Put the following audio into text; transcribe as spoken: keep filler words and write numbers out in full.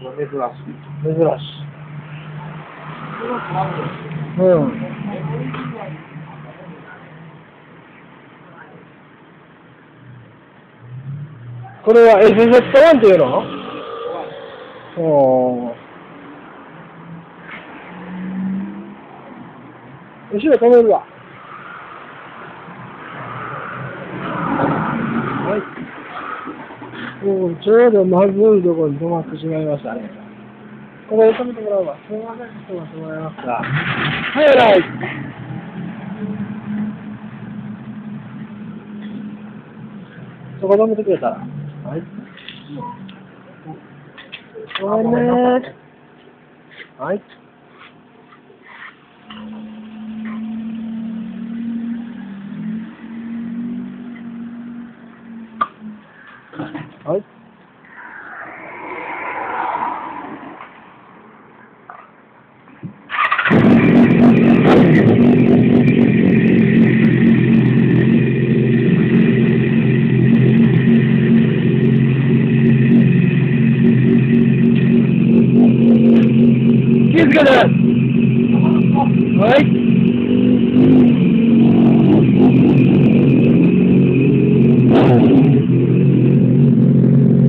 珍しい。 珍しい。うん。これは エスゼットワン っていうの？おー。後ろ止めるわ。はい。もうちょうどまずいところに止まってしまいましたね。ここで止めてもらうわ。すみません、止まってもらいますか。はい、はい。そこ止めてくれたら。はい。ごめんね。はい。はい。気をつけて。はい。